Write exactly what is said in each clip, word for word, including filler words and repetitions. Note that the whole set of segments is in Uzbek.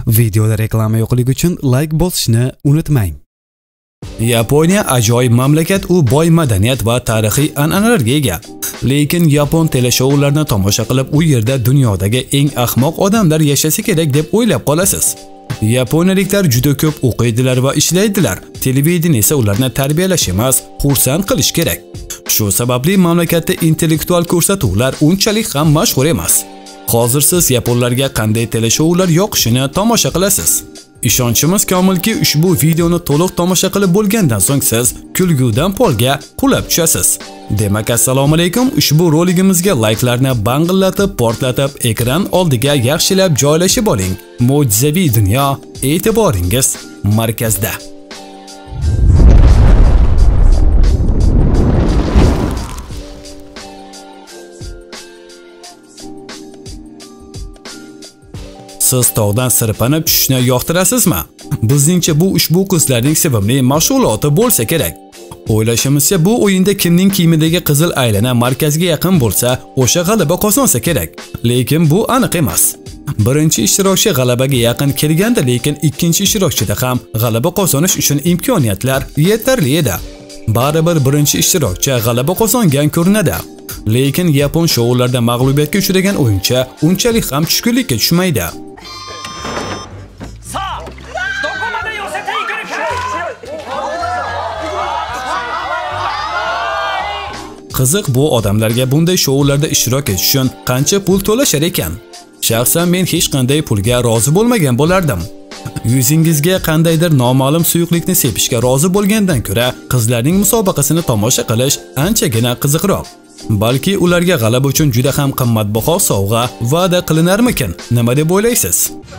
Videoda reklama yo'qligi uchun like bosishni unutmang. Yaponiya ajoyib mamlakat, u boy madaniyat va tarixiy an'analarga ega. Lekin yapon teleshoularni tomosha qilib, u yerda dunyodagi eng ahmoq odamlar yashasa kerak deb o'ylab qolasiz. Yaponiyaliklar juda ko'p o'qiydilar va ishlaydilar. Televideniya esa ularni tarbiyalash emas, xursand qilish kerak. Shu sababli mamlakatda intellektual ko'rsatuvlar unchalik ham mashhur emas. Hozir siz yaponlarga qanday teleshoular yoqishini tomosha qilasiz. Ishonchimiz komilki, ushbu videoni to'liq tomosha qilib bo'lgandan so'ng siz kulgudan polga qulab tushasiz. Demak, assalomu alaykum. Ushbu roligimizga like'larni bang'illatib, portlatib, ekran oldiga yaxshilab joylashib oling. Mo'jizaviy dunyo e'tiboringiz markazda. Siz tog'dan sirpanib tushishni yoqtirasizmi? Bizningcha bu ushbu qizlarning sevimli mashg'uloti bo'lsa kerak. O'ylashimizcha, bu o'yinda kimning kiyimidagi qizil aylana markazga yaqin bo'lsa, o'sha g'alaba qozonsa kerak. Lekin bu aniq emas. Birinchi ishtirokchi g'alabaga yaqin kelganda, lekin ikkinchi ishtirokchida ham g'alaba qozonish uchun imkoniyatlar yetarli edi. Baribir birinchi ishtirokchi g'alaba qozongan ko'rinadi. Lekin yapon shoularda mag'lubiyatga uchragan o'yinchi unchalik ham tushkunlikka tushmaydi. Qiziq, bu odamlarga bunday shoularda ishtirok etish uchun qancha pul to'lashar ekan? Shaxsan men hech qanday pulga rozi bo'lmagan bo'lardim. Yuzingizga qandaydir noma'lum suyuqlikni sepishga rozi bo'lgandan ko'ra, qizlarning musobaqasini tomosha qilish anchagina qiziqroq. Balki ularga g'alaba uchun juda ham qimmatbaho sovg'a va'da qilinarmikin? Nima deb o'ylaysiz?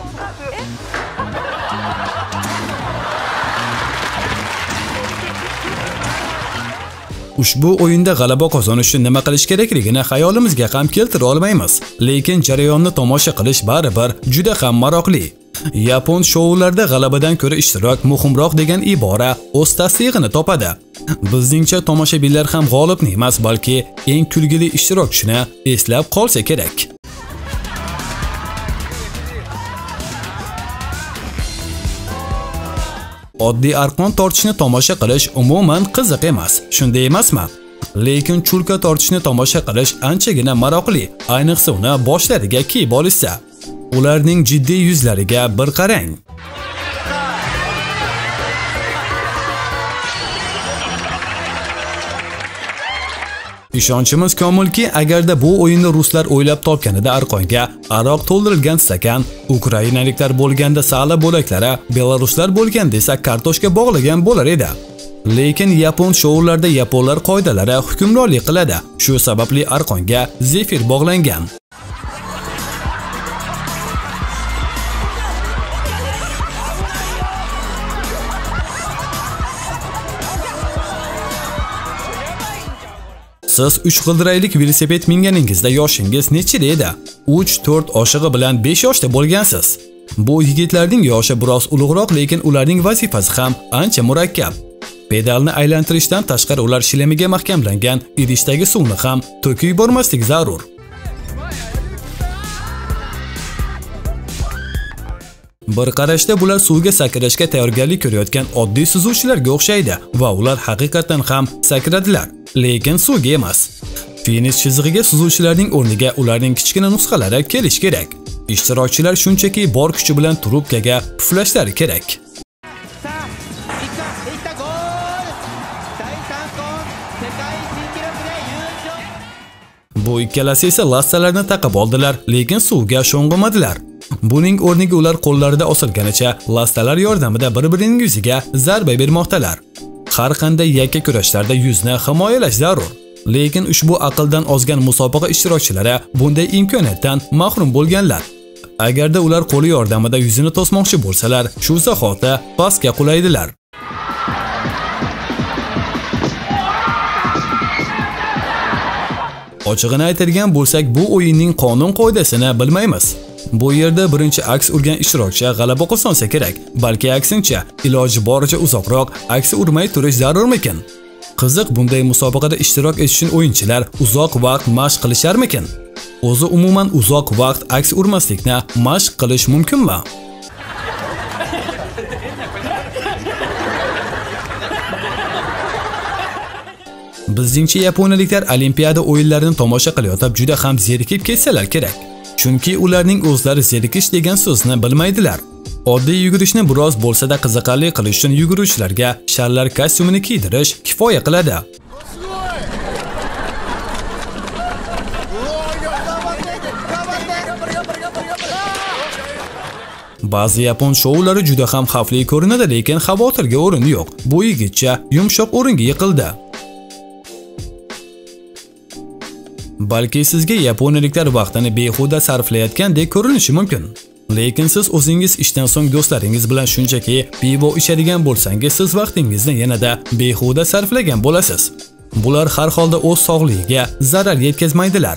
Ushbu o'yinda g'alaba qozonish uchun nima qilish kerakligini xayolimizga ham keltira olmaymiz. Lekin jarayonni tomosha qilish baribir juda ham maroqli. Yapon shoularda g'alabadan ko'ra ishtirok muhimroq degan ibora o'z tasdig'ini topadi. Bizningcha tomoshabinlar ham g'olibni emas, balki eng kulgili ishtirokchini eslab qolsa kerak. Oddiy arqon tortishni tomosha qilish umuman qiziq emas, shunday emasmi? Lekin chulka tortishni tomosha qilish anchagina maroqli, ayniqsa uni boshlariga kiyib olishsa. Ularning jiddiy yuzlariga bir qarang. Ishonchimiz komilki, agarda bu o'yinni ruslar o'ylab topganida arqonga aroq to'ldirilgan stakan, ukrainaliklar bo'lganda sala bo'laklari, belaruslar bo'lganda esa kartoshka bog'lagan bo'lar edi. Lekin yapon shoularda yaponlar qoidalari hukmronlik qiladi. Shu sababli arqonga zefir bog'langan. Siz uch g'ildiraylik velosiped minganingizda yoshingiz nechida edi? uch to'rt oshig'i bilan besh yoshda bo'lgansiz. Bu yigitlarning yoshi biroz ulug'roq, lekin ularning vazifasi ham ancha murakkab. Pedalni aylantirishdan tashqari ular shilemiga mahkamlangan idishdagi suvni ham to'kib yubormaslik zarur. Bir qarashda bular suvga sakrashga tayyorgarlik ko'rayotgan oddiy suzuvchilarga o'xshaydi va ular haqiqatan ham sakradilar, lekin suvga emas. Finish chizig'iga suzuvchilarning o'rniga ularning kichkina nusxalari kelish kerak. Ishtirokchilar shunchaki bor kuchi bilan trubkaga puflashlari kerak. Bu ikkalasi esa lastalarni taqib oldilar, lekin suvga sho'ng'imadilar. Buning o'rniga ular qo'llarida osilganicha lastalar yordamida bir-birining yuziga zarba bermoqdalar. Har qanday yakka kurashlarda yuzni himoyalash zarur. Lekin ushbu aqldan ozgan musobaqa ishtirokchilari bunday imkoniyatdan mahrum bo'lganlar. Agarda ular qo'li yordamida yuzini to'smoqchi bo'lsalar, shu zahoti pastga qulaydilar. Ochig'ini aytadigan bo'lsak, bu o'yinning qonun-qoidasini bilmaymiz. Bu yerda birinchi aks urgan ishtirokchi g'alaba qozonsa kerak, balki aksincha, iloji boricha uzoqroq aks urmay turish zarurmikin? Qiziq, bunday musobaqada ishtirok etish uchun o'yinchilar uzoq vaqt mashq qilisharmikin? O'zi umuman uzoq vaqt aks urmaslikni mashq qilish mumkinmi? Bizningcha yaponiyaliklar Olimpiada o'yinlarini tomosha qilayotib juda ham zerikib ketsalar kerak. Chunki ularning o'zlari zerikish degan so'zni bilmaydilar. Oddiy yugurishni biroz bo'lsa-da qiziqarli qilish uchun yuguruvchilarga sharlar kostyumini kiydirish kifoya qiladi. Ba'zi yapon shoulari juda ham xavfli ko'rinadi, lekin xavotirga o'rin yo'q. Bu yigitcha yumshoq o'ringa yiqildi. Balki sizga yaponiyaliklar vaqtini behuda sarflayotgandek ko'rinishi mumkin. Lekin siz o'zingiz ishdan so'ng do'stlaringiz bilan shunchaki pivo ichadigan bo'lsangiz, siz vaqtingizni yanada behuda sarflagan bo'lasiz. Bular har holda o'z sog'ligiga zarar yetkazmaydilar.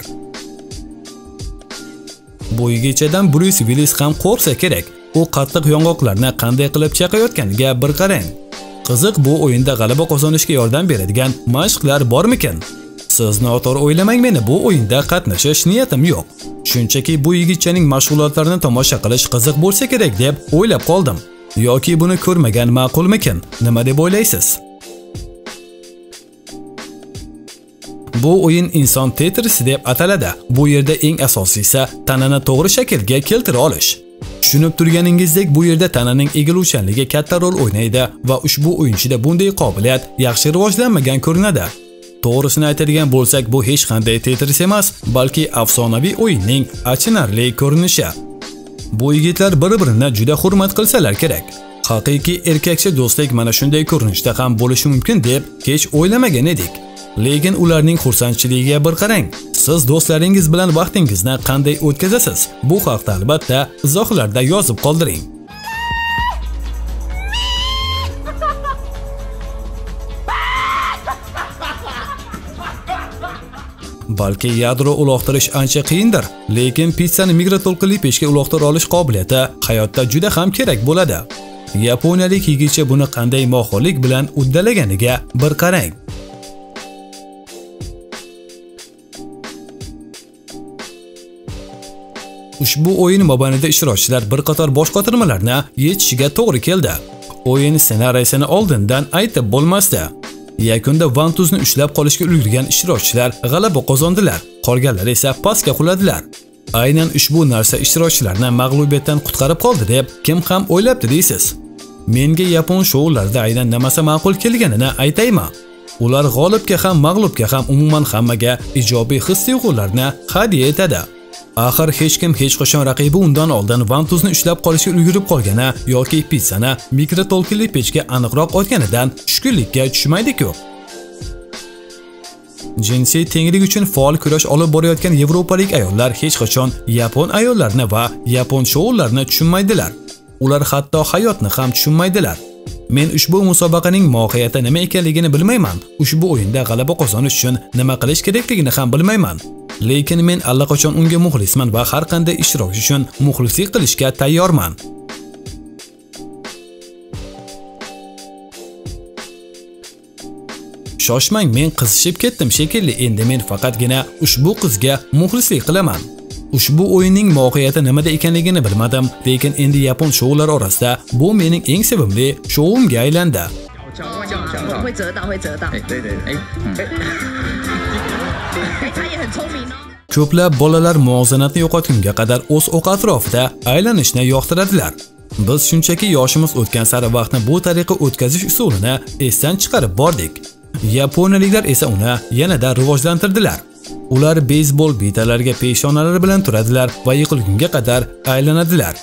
Bu yigitchadan Bruce Willis ham qo'rqsa kerak. U qattiq yong'oqlarni qanday qilib chaqayotganiga bir qarang. Qiziq, bu o'yinda g'alaba qozonishga yordam beradigan mashqlar bormikan? Siz noto'g'ri o'ylamang, meni bu o'yinda qatnashish niyatim yo'q. Shunchaki bu yigitchaning mashg'ulotlarini tomosha qilish qiziq bo'lsa kerak deb o'ylab qoldim. Yoki buni ko'rmagan ma'qulmikin? Nima deb o'ylaysiz? Bu o'yin inson Tetrisi deb ataladi. Bu yerda eng asosiysi tanani to'g'ri shaklga keltira olish. Tushunib turganingizdek, bu yerda tananing egiluvchanligi katta rol o'ynaydi va ushbu o'yinchida bunday qobiliyat yaxshi rivojlanmagan ko'rinadi. To'g'risini aytadigan bo'lsak, bu hech qanday Tetris emas, balki afsonaviy o'yinning achinarli ko'rinishi. Bu yigitlar bir-birini juda hurmat qilsalar kerak. Haqiqiy erkakcha do'stlik mana shunday ko'rinishda ham bo'lishi mumkin deb hech o'ylamagan edik. Lekin ularning xursandchiligiga bir qarang. Siz do'stlaringiz bilan vaqtingizni qanday o'tkazasiz? Bu haqda albatta izohlarda yozib qoldiring. Balki yadro uloqtirish ancha qiyindir, lekin pizzani mikroto'lqinli pechga uloqtira olish qobiliyati hayotda juda ham kerak bo'ladi. Yaponiyalik yigitcha buni qanday mohirlik bilan uddalaganiga bir qarang. Ushbu o'yin mobaynida ishtirokchilar bir qator bosh qotirmalarni yechishiga to'g'ri keldi. O'yin ssenariysini oldindan aytib bo'lmasdi. Yakunda Vantuzni ushlab qolishga ulgurgan ishtirokchilar g'alaba qozondilar, qolganlar esa pastga quladilar. Aynan ushbu narsa ishtirokchilarni mag'lubiyatdan qutqarib qoldi deb kim ham o'ylabdi deysiz? Menga yapon shoularida aynan nimasi ma'qul kelganini aytaymi? Ular g'olibga ham, mag'lubga ham umuman hammaga ijobiy his-tuyg'ularni hadya etadi. Axir hech kim hech qachon raqibi undan oldin Vantuzni ushlab qolishga ulgurib qolgani yoki pizzani mikroto'lqinli pechga aniqroq otganidan tushkunlikka tushmaydi-ku. Jinsiy tenglik uchun faol kurash olib borayotgan yevropalik ayollar hech qachon yapon ayollarini va yapon shoularni tushunmaydilar. Ular hatto hayotni ham tushunmaydilar. Men ushbu musobaqaning mohiyati nima ekanligini bilmayman. Ushbu o'yinda g'alaba qozonish uchun nima qilish kerakligini ham bilmayman. Lekin men allaqachon unga muxlisman va har qanday ishtirokchi uchun muxlislik qilishga tayyorman. Shoshmang, men qizishib ketdim shekilli. Endi men faqatgina ushbu qizga muxlislik qilaman. Ushbu o'yinning mohiyati nimada ekanligini bilmadim, lekin endi yapon shoular orasida bu mening eng sevimli shoumga aylandi. Ko'plab bolalar muvozanatni yo'qotgunga qadar o'z o'q atrofida aylanishni yoqtiradilar. Biz shunchaki yoshimiz o'tgan sari vaqtni bu tariqa o'tkazish usulini esdan chiqarib bordik. Yaponiyaliklar esa uni yanada rivojlantirdilar. Ular beysbol bitalariga peshonalari bilan turadilar va yiqilgunga qadar aylanadilar.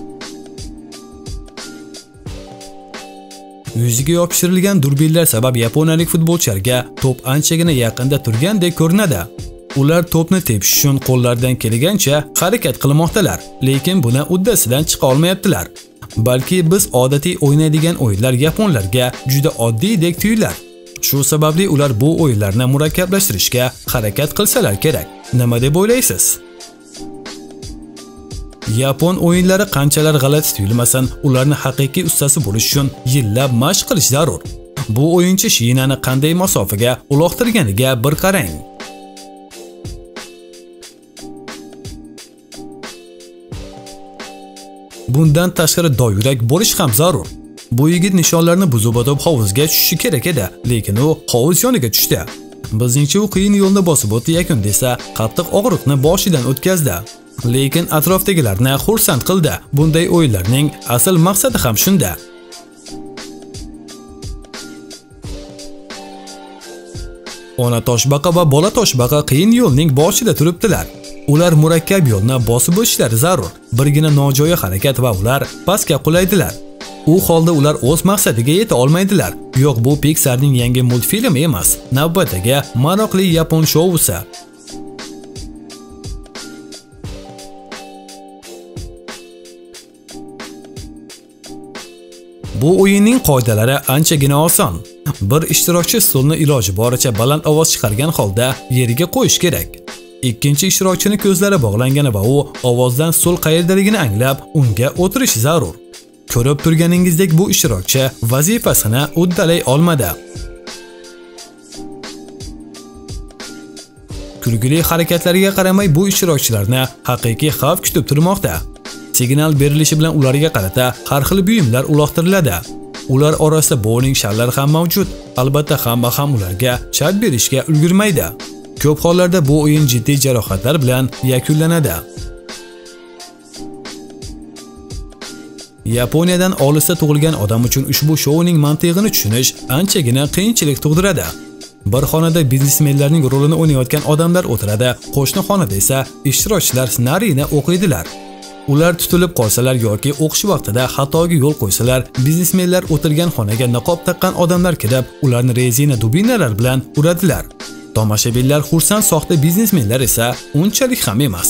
Yuziga yopishtirilgan durbinlar sabab yaponiyalik futbolchilarga to'p anchagina yaqinda turgandek ko'rinadi. Ular to'pni tepish uchun qo'llaridan kelgancha harakat qilmoqdalar, lekin buni uddasidan chiqa olmayaptilar. Balki biz odatiy o'ynaydigan o'yinlar yaponlarga juda oddiydek tuyular. Shu sababli ular bu o'yinlarni murakkablashtirishga harakat qilsalar kerak. Nima deb o'ylaysiz? Yapon o'yinlari qanchalar g'alati tuyulmasin, ularni haqiqiy ustasi bo'lish uchun yillab mashq qilish zarur. Bu o'yinchi shinani qanday masofaga uloqtirganiga bir qarang. Bundan tashqari dovyurak bo'lish ham zarur. Bu yigit nishonlarni buzib o'tib hovuzga tushishi kerak edi, lekin u hovuz yoniga tushdi. Bizningcha u qiyin yo'lni bosib o'tdi, yakunda esa qattiq og'riqni boshidan o'tkazdi. Lekin atrofdagilarni xursand qildi. Bunday o'yinlarning asl maqsadi ham shunda. Ona toshbaqa va bola toshbaqa qiyin yo'lning boshida turibdilar. Ular murakkab yo'lni bosib o'tishlari zarur. Birgina nojo'ya harakat va ular pastga qulaydilar. U holda ular o'z maqsadiga yeta olmaydilar. Yo'q, bu Pixarning yangi multfilmi emas, navbatdagi maroqli yapon shousi. Bu o'yinning qoidalari anchagina oson. Bir ishtirokchi stulni iloji boricha baland ovoz chiqargan holda yeriga qo'yish kerak. Ikkinchi ishtirokchining ko'zlari bog'langani va u ovozdan stul qayerdaligini anglab, unga o'tirishi zarur. Ko'rib turganingizdek, bu ishtirokchi vazifasini uddalay olmadi. Kulgili harakatlariga qaramay bu ishtirokchilarni haqiqiy xavf kutib turmoqda. Signal berilishi bilan ularga qarata har xil buyumlar uloqtiriladi. Ular orasida bowling sharlari ham mavjud. Albatta, hamma ham ularga shart berishga ulgurmaydi. Ko'p hollarda bu o'yin jiddiy jarohatlar bilan yakunlanadi. Yaponiyadan olisda tug'ilgan odam uchun ushbu shouning mantig'ini tushunish anchagina qiyinchilik tug'diradi. Bir xonada biznesmenlarning rolini o'ynayotgan odamlar o'tiradi, qo'shni xonada esa ishtirokchilar ssenariyni o'qiydilar. Ular tutilib qolsalar yoki o'qish vaqtida xatoga yo'l qo'ysalar, biznesmenlar o'tirgan xonaga niqob taqqan odamlar kirib, ularni rezina dubinalar bilan uradilar. Tomoshabinlar xursand, soxta biznesmenlar esa unchalik ham emas.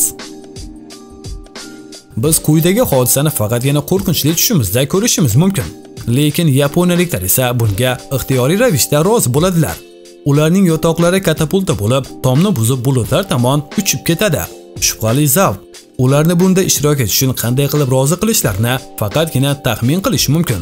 Biz quyidagi hodisani faqatgina qo'rqinchli tushimizda ko'rishimiz mumkin. Lekin yaponiyaliklar esa bunga ixtiyoriy ravishda rozi bo'ladilar. Ularning yotoqlari katapulta bo'lib, tomni buzib bulutlar tomon uchib ketadi. Shubhali zavq. Ularni bunda ishtirok etish uchun qanday qilib rozi qilishlarini faqatgina taxmin qilish mumkin.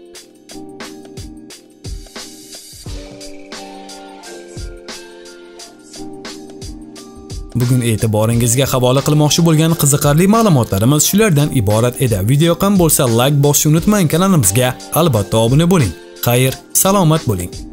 Bugun e'tiboringizga havola qilmoqchi bo'lgan qiziqarli ma'lumotlarimiz shulardan iborat edi. Video yoqqan bo'lsa like bosishni unutmang, kanalimizga albatta obuna bo'ling. Xayr, salomat bo'ling.